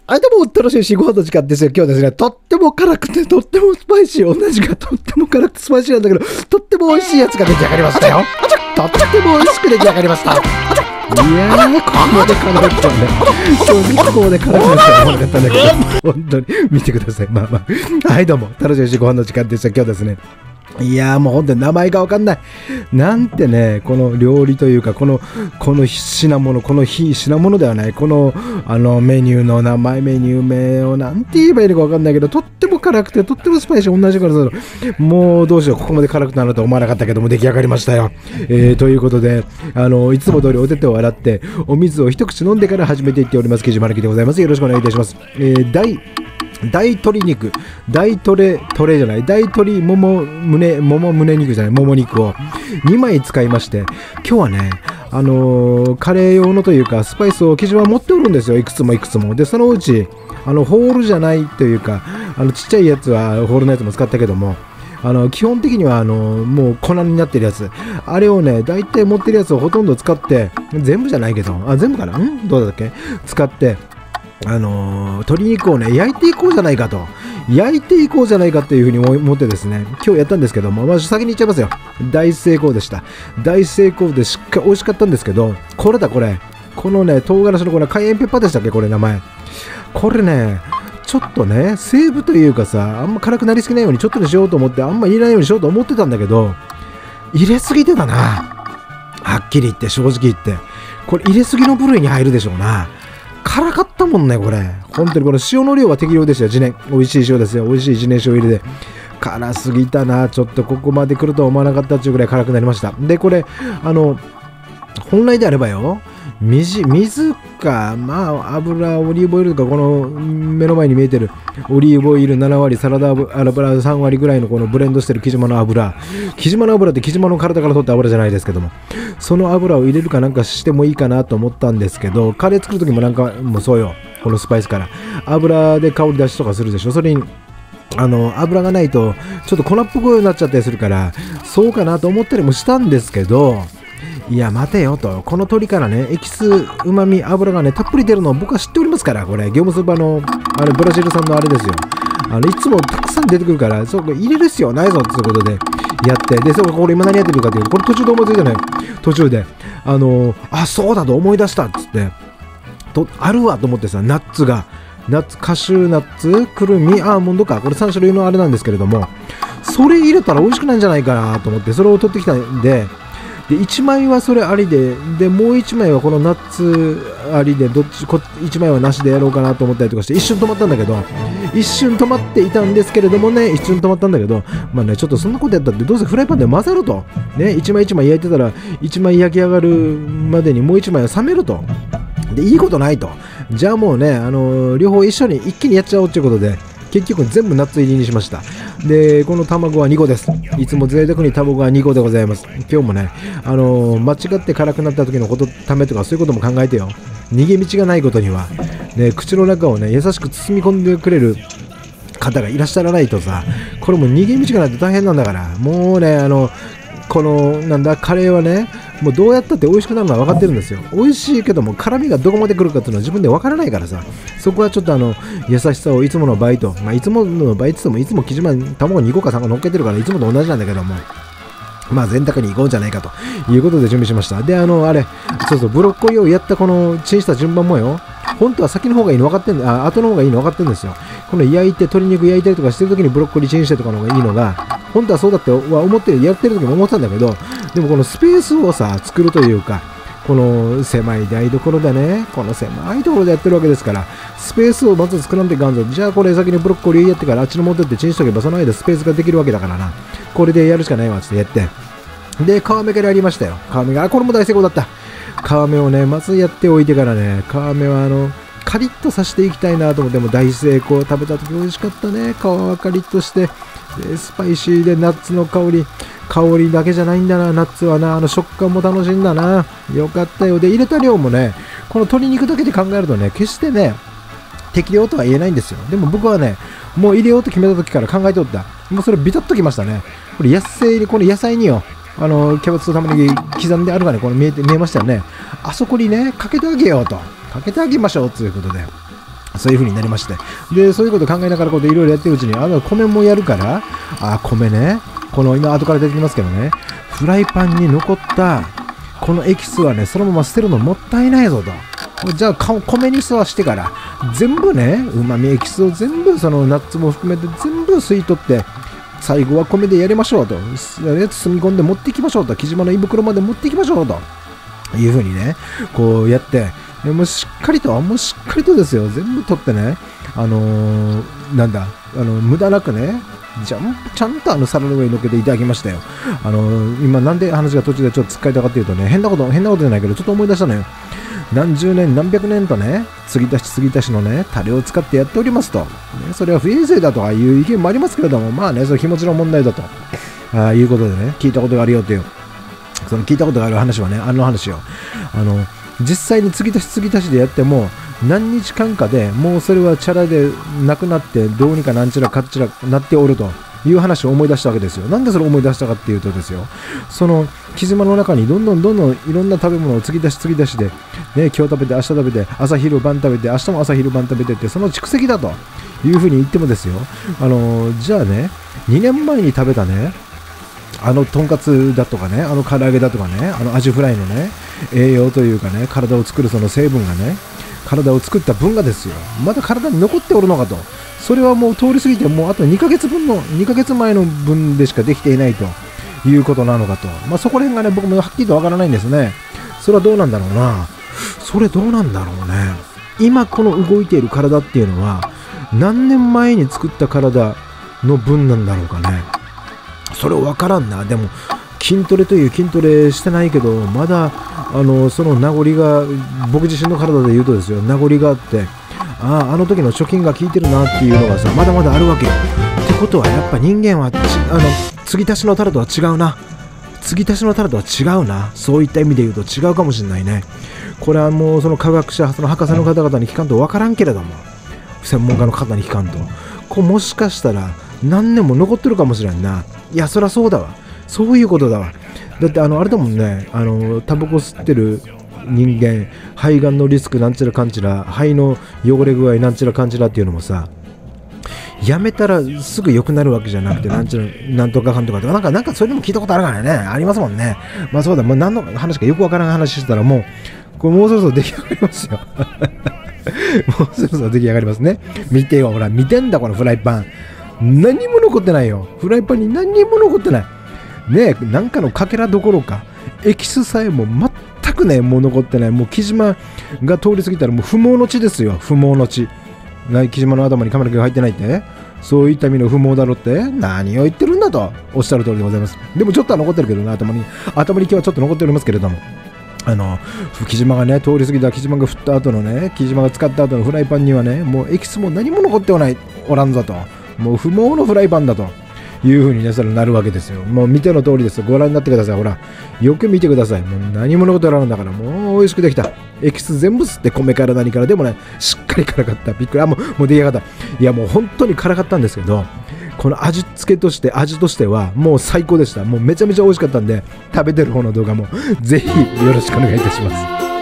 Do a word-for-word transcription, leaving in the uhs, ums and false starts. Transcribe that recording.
はい、でも、楽しいしご飯の時間ですよ。今日ですね、とっても辛くて、とってもスパイシー。同じがとっても辛くてスパイシーなんだけど、とっても美味しいやつが出来上がりましたよ。とっても美味しく出来上がりました。いやー、ここまで辛かったんだ。正直ここまで辛くなっちゃう思わなかったんだけど、本当に見てください。まあまあ。はい、どうも、楽しいしご飯の時間ですよ。今日ですね。いやーもう本当に名前がわかんない。なんてね、この料理というか、この、この品物、この品物ではない、この、あのメニューの名前、メニュー名をなんて言えばいいのかわかんないけど、とっても辛くて、とってもスパイシー、同じからさ、もうどうしよう、ここまで辛くなると思わなかったけども、出来上がりましたよ。えー、ということで、あの、いつも通りお手手を洗って、お水を一口飲んでから始めていっております。木島るきでございます。よろしくお願いいたします。えー、大、大鶏肉、大トレ、トレじゃない、大鶏もも胸、もも胸肉じゃない、もも肉をにまい使いまして、今日はね、あのー、カレー用のというか、スパイスを木島持っておるんですよ。いくつもいくつも。で、そのうち、あの、ホールじゃないというか、あの、ちっちゃいやつは、ホールのやつも使ったけども、あの、基本的には、あの、もう粉になってるやつ。あれをね、大体持ってるやつをほとんど使って、全部じゃないけど、あ、全部かなんどうだっけ使って、あのー、鶏肉をね、焼いていこうじゃないかと。焼いていこうじゃないかっていうふうに思ってですね、今日やったんですけども、まず先に言っちゃいますよ。大成功でした。大成功でしっかり美味しかったんですけど、これだこれ。このね、唐辛子のこれ、カイエンペッパーでしたっけこれ名前。これね、ちょっとね、セーブというかさ、あんま辛くなりすぎないようにちょっとにしようと思って、あんま入れないようにしようと思ってたんだけど、入れすぎてたな。はっきり言って、正直言って。これ入れすぎの部類に入るでしょうな。辛かったもんね、これ。本当にこの塩の量は適量ですよ、自然。美味しい塩ですよ。美味しい自然塩入れで。辛すぎたな。ちょっとここまで来るとは思わなかったっていうぐらい辛くなりました。で、これ、あの、本来であればよ、水、水か、まあ、油、オリーブオイルとか、この目の前に見えてるオリーブオイルななわり、サラダ油さんわりぐらいのこのブレンドしてる木島の油。木島の油って木島の体から取った油じゃないですけども、その油を入れるかなんかしてもいいかなと思ったんですけど、カレー作るときもなんか、もうそうよ、このスパイスから。油で香り出しとかするでしょ。それにあの油がないとちょっと粉っぽくなっちゃったりするから、そうかなと思ったりもしたんですけど、いや待てよと、この鶏からね、エキス、うまみ、油がね、たっぷり出るのを僕は知っておりますから、これ、業務スーパーの、あれ、ブラジル産のあれですよ。あの、いつもたくさん出てくるから、そう、入れる必要ないぞ、ということで、やって、で、そう、これ今何やってるかというと、これ途中で思いついたのよ。途中で、あの、あ、そうだと思い出したっつって、と、あるわと思ってさ、ナッツが、ナッツ、カシューナッツ、くるみ、アーモンドか、これさん種類のあれなんですけれども、それ入れたら美味しくないんじゃないかなと思って、それを取ってきたんで、でいちまいはそれありで、でもういちまいはこのナッツありで、どっちこいちまいはなしでやろうかなと思ったりとかして、一瞬止まったんだけど、一瞬止まっていたんですけれどもね、一瞬止まったんだけど、まあね、ちょっとそんなことやったって、どうせフライパンで混ざると、ね、いちまいいちまい焼いてたら、いちまい焼き上がるまでにもういちまいは冷めると。で、いいことないと。じゃあもうね、あのー、両方一緒に一気にやっちゃおうということで、結局全部ナッツ入りにしました。で、この卵はにこです。いつも贅沢に卵はにこでございます。今日もね、あのー、間違って辛くなった時のことためとかそういうことも考えてよ。逃げ道がないことには、ね、口の中をね、優しく包み込んでくれる方がいらっしゃらないとさ、これも逃げ道がないと大変なんだから、もうね、あの、この、なんだ、カレーはね、もうどうやったって美味しくなるのは分かってるんですよ。美味しいけども、辛みがどこまで来るかっていうのは自分で分からないからさ、そこはちょっとあの、優しさをいつもの倍と、まあ、いつもの倍って言っても、いつも生地まに卵にこかさんこ乗っけてるから、いつもと同じなんだけども、まあ、全卓に行こうじゃないかということで準備しました。で、あの、あれ、そうそう、ブロッコリーをやったこの、チンした順番もよ、本当は先の方がいいの分かってんあ、後の方がいいの分かってるんですよ。この焼いて、鶏肉焼いたりとかしてる時にブロッコリーチンしてとかの方がいいのが、本当はそうだっては思ってやってる時も思ってたんだけど、でもこのスペースをさ、作るというか、この狭い台所でね、この狭いところでやってるわけですから、スペースをまず作らんといかんぞ。じゃあこれ先にブロッコリーやってからあっちの持ってってチンしとけばその間スペースができるわけだからな。これでやるしかないわってやって。で、皮目からやりましたよ。皮目が、あ、これも大成功だった。皮目をね、まずやっておいてからね、皮目はあの、カリッとさせていきたいなと思っても大成功。食べた時美味しかったね。皮はカリッとして、でスパイシーでナッツの香り。香りだけじゃないんだな、ナッツはな。あの食感も楽しいんだな。よかったよ。で、入れた量もね、この鶏肉だけで考えるとね、決してね、適量とは言えないんですよ。でも僕はね、もう入れようと決めた時から考えておった。もうそれビタッときましたね。これ野菜に、この野菜によ、あの、キャベツと玉ねぎ刻んであるかね、これ見えて、見えましたよね。あそこにね、かけてあげようと。かけてあげましょうということで。 そういう風になりまして、でそういうこと考えながらこういろいろやってるうちに、あの米もやるから、あ米ね、この今後から出てきますけどね、フライパンに残ったこのエキスはね、そのまま捨てるのもったいないぞと。じゃあ米に吸わしてから全部ね、うまみエキスを全部そのナッツも含めて全部吸い取って、最後は米でやりましょうと、包み込んで持っていきましょうと、木島の胃袋まで持っていきましょうというふうにね、こうやって、もうしっかりと、もうしっかりとですよ、全部取ってね、あのー、なんだ、あの無駄なくね、じゃちゃんとあの皿の上に乗っけていただきましたよ。あのー、今なんで話が途中でちょっと突っかえたかっていうとね、変なこと、変なことじゃないけど、ちょっと思い出したのよ。何十年何百年とね、継ぎ足し継ぎ足しのね、タレを使ってやっておりますと、ね、それは不衛生だとかいう意見もありますけれども、まあね、それ気持ちの問題だとあいうことでね、聞いたことがあるよっていう、その聞いたことがある話はね、あの話よ、あの実際に継ぎ足し継ぎ足しでやっても何日間かでもうそれはチャラでなくなって、どうにかなんちらかっちらなっておるという話を思い出したわけですよ。なんでそれを思い出したかっていうとですよ、その木島の中にどんどんどんどんいろんな食べ物を継ぎ足し継ぎ足しで、ね、今日食べて明日食べて朝昼晩食べて明日も朝昼晩食べてって、その蓄積だというふうに言ってもですよ、あのじゃあね、にねんまえに食べたね、あのとんかつだとかね、あの唐揚げだとかね、あのアジフライのね、栄養というかね、体を作るその成分がね、体を作った分がですよ、まだ体に残っておるのかと。それはもう通り過ぎて、もうあとにかげつぶんの、にかげつまえの分でしかできていないということなのかと。まあそこら辺がね、僕もはっきりとわからないんですね。それはどうなんだろうな。それどうなんだろうね。今この動いている体っていうのは、何年前に作った体の分なんだろうかね。それわからんな。でも、筋トレという筋トレしてないけど、まだ、あの、その名残が、僕自身の体で言うとですよ、名残があって、ああ、あの時の貯金が効いてるなっていうのがさ、まだまだあるわけよ。ってことは、やっぱ人間はち、あの、継ぎ足しのタレとは違うな。継ぎ足しのタレとは違うな。そういった意味で言うと違うかもしれないね。これはもう、その科学者、その博士の方々に聞かんとわからんけれども、専門家の方に聞かんと、こうもしかしたら何年も残ってるかもしれんな。いや、そりゃそうだわ。そういうことだわ。だってあのあれだもんね、あのタバコ吸ってる人間、肺がんのリスクなんちゃらかんちら、肺の汚れ具合なんちゃらかんちらっていうのもさ、やめたらすぐ良くなるわけじゃなくて、なんちゃらなんとかかんとかとか、なんかなんかそういうのも聞いたことあるからね、ありますもんね。まあそうだ、もう何の話かよくわからん話してたら、もうこれもうそろそろ出来上がりますよ。もうそろそろ出来上がりますね。見てよ、ほら見てんだこのフライパン。何にも残ってないよ。フライパンに何にも残ってない。ねえ、なんかのかけらどころか、エキスさえも全くね、もう残ってない。もう木島が通り過ぎたらもう不毛の地ですよ。不毛の地。木島の頭にカメラが入ってないって、そういった意味の不毛だろって何を言ってるんだとおっしゃる通りでございます。でもちょっとは残ってるけどね、頭に頭に今日はちょっと残っておりますけれども、あの木島がね通り過ぎた木島が振った後のね、木島が使った後のフライパンにはね、もうエキスも何も残っておないおらんぞと、もう不毛のフライパンだという風にね、それなるわけですよ。もう見ての通りですよ。ご覧になってください。ほら、よく見てください。もう何も残っておらんんだから、もう美味しくできた。エキス全部吸って、米から何からでもね、しっかり辛かった。びっくり。あ、もう、もう出来上がった。いや、もう本当に辛かったんですけど、この味付けとして、味としては、もう最高でした。もうめちゃめちゃ美味しかったんで、食べてる方の動画も、ぜひよろしくお願いいたします。